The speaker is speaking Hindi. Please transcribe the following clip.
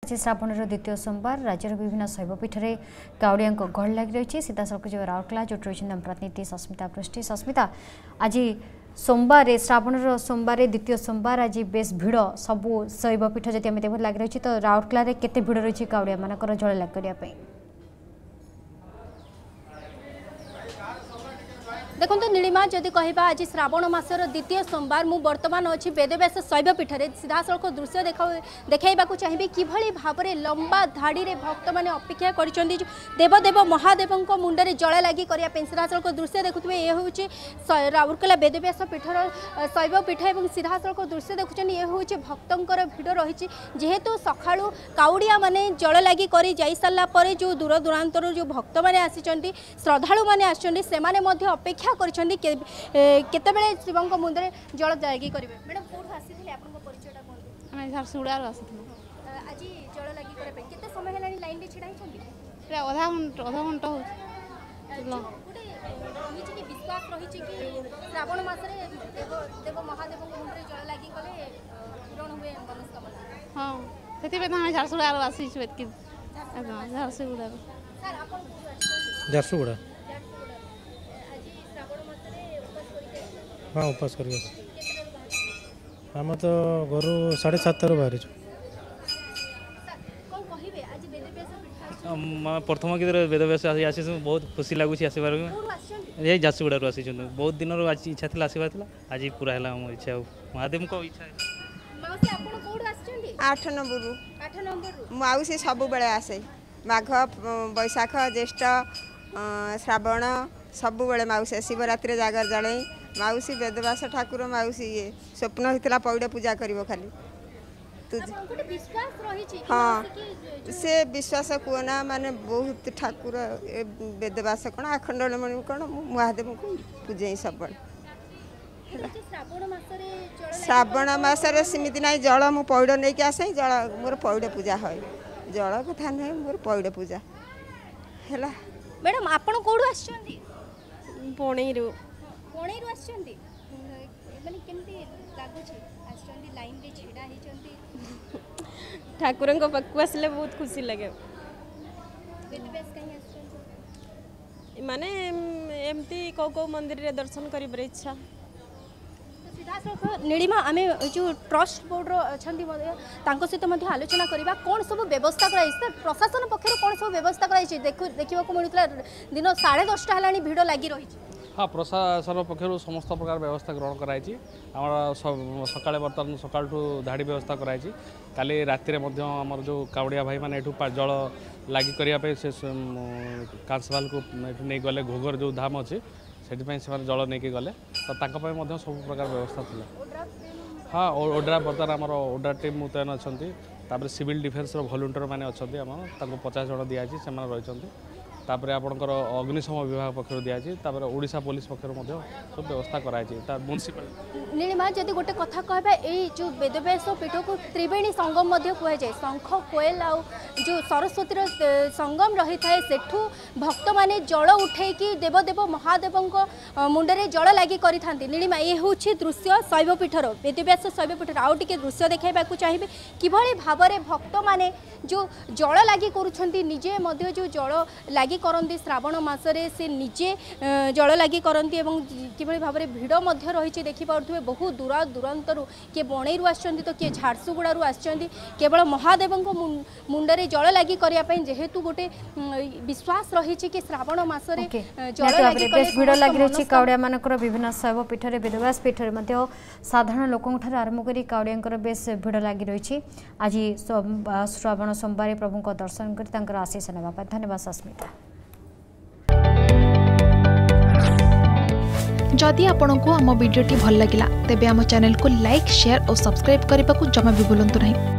श्रावण द्वितीय सोमवार राज्यर विभिन्न शैवपीठ में काउड़िया गहल लग रही सीधा सड़क जो राउरकेला जो रही प्रतिनिधि सस्मिता पृष्टि। सस्मिता, आज सोमवार श्रावण सोमवार द्वितीय सोमवार आज बेस भिड़ सबू शैवपीठ जब आम लग रही तो राउरकेला केते भिड़ रही काउड़िया मानकर जल लाग करने। देखो नीलिमा जदि कहवा आज श्रावण मासर द्वितीय सोमवार मु बर्तमान अच्छी वेदव्यास शैवपीठ दीधा सड़क दृश्य देखा चाहिए किभली भाव में लंबा धाड़ी में भक्त मैंने अपेक्षा कर देवदेव महादेव मुंडे जल लगी करने सीधा सड़क दृश्य देखुए ये हूँ राउरकेला वेदव्यास पीठर शैवपीठ और सीधा सड़क दृश्य देखुं ये हूँ भक्तर भिड़ रही जेहेतु सका काउड़िया माने जल लगी कर जा सारापर जो दूर दूरांतर जो भक्त मैंने आसी श्रद्धालु मैंने आपेक्षा अपेक्षा केतेबेले शिव मुंदे जल लगी करेंगे। मैडम कौन आसी आपन परिचयटा बोलते झारसुगुड़ा आज जल लगी करबे केते समय हेलानी लाइन रे छिड़ा हिचंदी पूरा आधा घंटा हो गोटे रही कि विश्वास रही कि श्रावण मास रे देव महादेव मुंदे जल लगी कले पूर्ण हुए मनस्कामना। हां सेति बे हम झारसुगुड़ा आसी छु एतकी झारसुगुड़ा सर आपन झारसुगुड़ा हाँ उपास कर आम तो घर 7:30 बाहर प्रथम कि वेदव्यास आसी बहुत खुशी लगुच आसबार ये झारसुगुड़ा आसी बहुत दिन इच्छा थी आसबार आज पूरा है मोर इच्छा महादेव को इच्छा 8 नंबर मुझे सब बेले आसे माघ बैशाख ज्येष्ठ श्रावण सब बेले मौसी शिवरात्रि जागर जड़े मौसी वेदव्यास ठाकुर मौसी ये स्वप्न होता पौड़ पूजा कर खाली हाँ से विश्वास कहना माने बहुत ठाकुर वेदव्यास कौन आखंडमणि कौन महादेव को पूजे सब श्रावण मसरे सीमित ना जल मु पौड़ नहीं आसे जल मोर पौड़ पूजा है जल कथा नुहे मोर पौड़ पूजा है। मैडम आपन कोडू आछंती पणेरू पणेरू आछंती माने केमती लागुछि आछंती लाइन रे छिडा हिचंती ठाकुरन को पक्कु आसले बहुत खुशी लगे वेदव्यास कहीं आछंती माने एमती को मंदिर रे दर्शन करिबर इच्छा। नीलिमा आम जो ट्रस्ट बोर्ड अच्छा सहित आलोचना करवा कौन सब व्यवस्था कर प्रशासन पक्षर कौन सब व्यवस्था देखा मिलूला दिन 10:30 है भिड़ लगी रही। हाँ प्रशासन पक्षर समस्त प्रकार व्यवस्था ग्रहण कराई सका बर्तमान सका धाड़ी व्यवस्था कराई काली राति आमर जो काउड़िया भाई मैंने जल लगी करने से कांसवाल को नहीं गले घोगर जो धाम अच्छी से जल नहीं गले तो सब प्रकार व्यवस्था था। हाँ ओड्रा बर्तमान आम ओड्रा टीम मुतयन अच्छा सिविल डिफेन्स भलंटियर मैंने अच्छा 50 जन दिखाई से रही आपणकर अग्निशम विभाग पक्षर दिखाई ओडिशा पुलिस पक्षर सब व्यवस्था कराई म्युनिसिपल। नीलिमा जदि गोटे कथा कहबा ए जो वेदव्यास पीठ को त्रिवेणी संगम कहुए शंख कोयल आ जो सरस्वती संगम रही थाए सेठू भक्त माने जल उठेकी देवदेव महादेव मुंडे जल लगी करि नीलिमा ये हूँ दृश्य शैवपीठर वेदव्यास शैवपीठर आउ टे दृश्य देखा चाहिए किभली भाव में भक्त माने जो जल लगी करुछंती निजे मध्य जो जल लगी करती श्रावण मसरे से निजे जल लगी करती किभली भाव में भिड़ मध्य रही देखिपे बहुत दूर दूरांतर किए बणईरू आछंती तो किए झारसुगुड़ारू आछंती केवल महादेव मुंडे जल लगी करने जेहेतु गोटे विश्वास रही कि श्रावण मसरे जल लगी भिड़ लगी रही काउड़िया मानकर विभिन्न शैवपीठ में वेदव्यास पीठ में साधारण लोकों आरंभ कर काउड़िया बेस भिड़ लगी रही। आज श्रावण सोमवार प्रभु को दर्शन कर आशीष नापी धन्यवाद सस्मिता। जदि आपंक आम भिडी भल लगा तेब आम चैनल को लाइक शेयर और सब्सक्राइब करने को जमा भी भूलु नहीं।